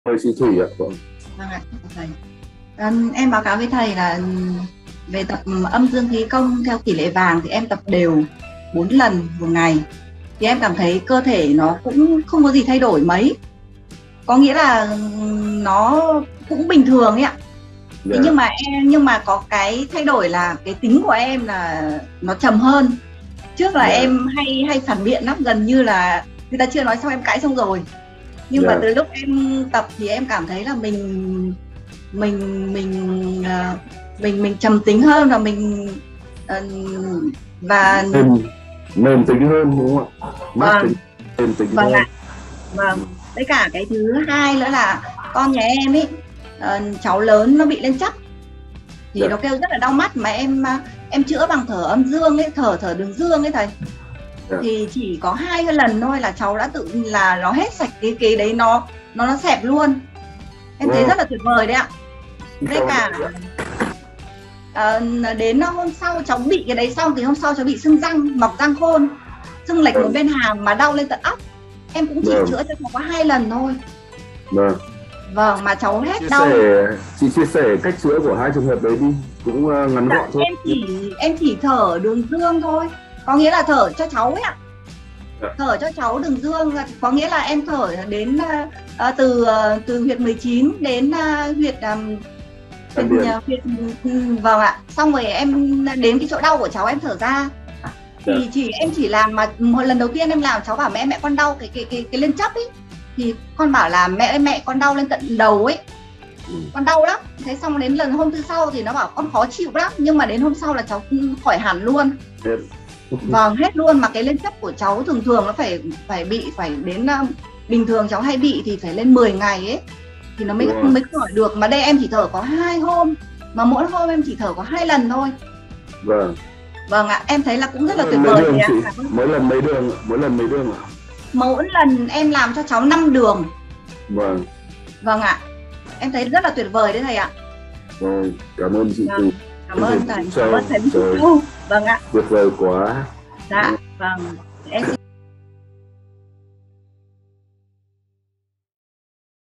Mời chị Thủy ạ. Vâng. Vâng ạ, thầy. Em báo cáo với thầy là về tập âm dương khí công theo tỷ lệ vàng thì em tập đều 4 lần một ngày. Thì em cảm thấy cơ thể nó cũng không có gì thay đổi mấy. Có nghĩa là nó cũng bình thường ấy ạ. Thế Dạ. nhưng mà có cái thay đổi là cái tính của em là nó trầm hơn. Trước là Dạ. em hay hay phản biện lắm, gần như là người ta chưa nói xong em cãi xong rồi. Nhưng mà Dạ. từ lúc em tập thì em cảm thấy là mình mình à, mình trầm tính hơn và ờ, và Mềm tính hơn đúng không ạ? Mát tính, vâng mềm tính vâng hơn. ạ, vâng. Với cả cái thứ hai nữa là con nhà em ấy, cháu lớn nó bị lên chắc thì Dạ. nó kêu rất là đau mắt, mà em chữa bằng thở âm dương ấy, thở thở đường dương ấy thầy. Dạ. Thì chỉ có 2 lần thôi là cháu đã tự là nó hết sạch cái đấy, nó xẹp luôn. Em thấy Wow. rất là tuyệt vời đấy ạ. Với Cảm ơn cả chị ạ. đến hôm sau cháu bị cái đấy xong thì hôm sau cháu bị sưng răng, mọc răng khôn, sưng lệch một Vâng. bên hàm mà đau lên tận óc. Em cũng chỉ Vâng. chữa cho cháu có 2 lần thôi. Vâng. Vâng, mà cháu hết Chia đau. sẻ, chị chia sẻ cách chữa của hai trường hợp đấy đi, cũng ngắn Dạ, gọn thôi. em chỉ thở đường dương thôi, có nghĩa là thở cho cháu ấy ạ. Dạ. Thở cho cháu đường dương, có nghĩa là em thở đến từ huyệt 19 đến huyệt huyệt vâng ạ. Xong rồi em đến cái chỗ đau của cháu em thở ra. Dạ. Thì em chỉ làm mà một lần đầu tiên em làm cháu bảo mẹ con đau cái lên chắp ấy, thì con bảo là mẹ con đau lên tận đầu ấy, con đau lắm. Thế xong đến lần hôm thứ sau thì nó bảo con khó chịu lắm, nhưng mà đến hôm sau là cháu khỏi hẳn luôn. Hết. Vâng, hết luôn. Mà cái lên chắp của cháu thường thường nó phải đến bình thường cháu hay bị thì phải lên 10 ngày ấy thì nó mới khỏi được, mà đây em chỉ thở có 2 hôm, mà mỗi hôm em chỉ thở có 2 lần thôi. Vâng. Vâng ạ, em thấy là cũng rất là tuyệt Mấy vời đường đấy chị? ạ. Mỗi lần mấy đường? Mỗi lần mấy đường ạ? Mỗi lần em làm cho cháu 5 đường. Vâng. Vâng ạ, em thấy rất là tuyệt vời đấy thầy ạ. Vâng. Cảm ơn chị Thủy. Cảm ơn thầy. Cảm ơn thầy. Vâng ạ. Tuyệt vời quá. Dạ, vâng. Em